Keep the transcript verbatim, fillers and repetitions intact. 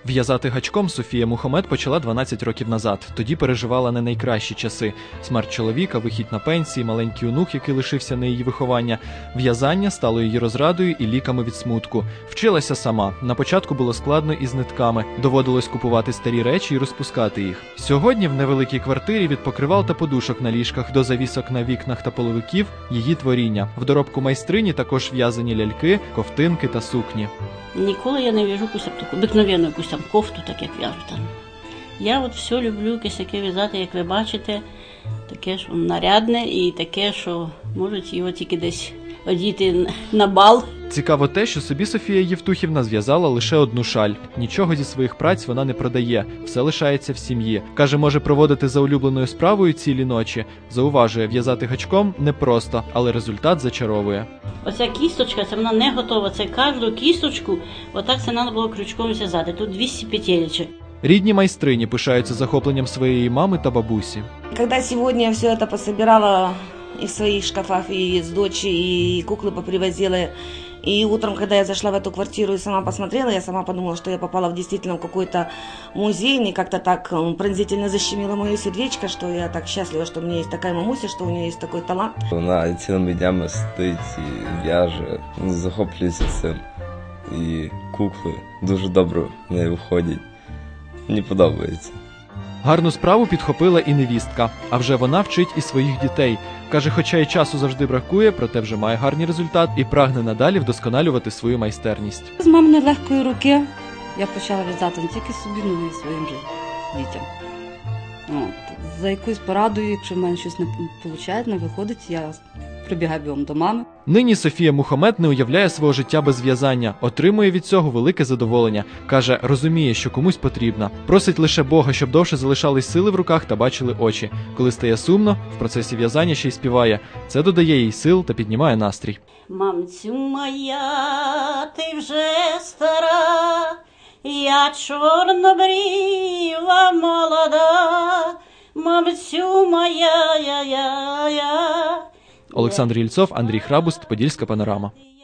В'язати гачком Софія Мухомед почала дванадцять років назад. Тоді переживала не найкращі часи. Смерть чоловіка, вихід на пенсії, маленький онук, який лишився на її виховання. В'язання стало її розрадою і ліками від смутку. Вчилася сама. На початку було складно із нитками. Доводилось купувати старі речі і розпускати їх. Сьогодні в невеликій квартирі від покривал та подушок на ліжках до завісок на вікнах та половиків її творіння. В доробку майстрині також в'язані ляльки, ковтинки та сукні. Ніколи я не в'яжу якусь таку обикновенну якусь там кофту, так як в'яжу там. Я от все люблю кисяки в'язати, як ви бачите, таке, що нарядне і таке, що можуть його тільки десь одіти на бал. Цікаво те, що собі Софія Євтухівна зв'язала лише одну шаль. Нічого зі своїх праць вона не продає, все лишається в сім'ї. Каже, може проводити за улюбленою справою цілі ночі. Зауважує, в'язати гачком непросто, але результат зачаровує. Оця кісточка, це вона не готова, це кожну кісточку, отак це треба було крючком зв'язати. Тут двісті петелечок. Рідні майстрині пишаються захопленням своєї мами та бабусі. Коли сьогодні я все це пособирала и в своих шкафах, и с дочери, и куклы попривозила. И утром, когда я зашла в эту квартиру и сама посмотрела, я сама подумала, что я попала в действительно в какой-то музей. Мне как-то так пронзительно защемило мое сердечко, что я так счастлива, что у меня есть такая мамуся, что у нее есть такой талант. Вона цілими днями стоїть і в'яже, захоплюється цим. І кукли дуже добре в неї виходять. Мені подобається. Гарну справу підхопила і невістка, а вже вона вчить і своїх дітей. Каже, хоча й часу завжди бракує, проте вже має гарний результат і прагне надалі вдосконалювати свою майстерність. З маминої легкої руки я почала в'язати не тільки собі, але й своїм же дітям. От. За якоюсь порадою, якщо в мене щось не виходить, не виходить, я прибігаю бігом до мами. Нині Софія Мухомед не уявляє свого життя без в'язання, отримує від цього велике задоволення. Каже, розуміє, що комусь потрібна. Просить лише Бога, щоб довше залишались сили в руках та бачили очі. Коли стає сумно, в процесі в'язання ще й співає. Це додає їй сил та піднімає настрій. Мамцю моя, ти вже стара, я чорнобріва молода, мамцю моя, я, я, я. Олександр Ільцов, Андрій Храбуст, Подільська панорама.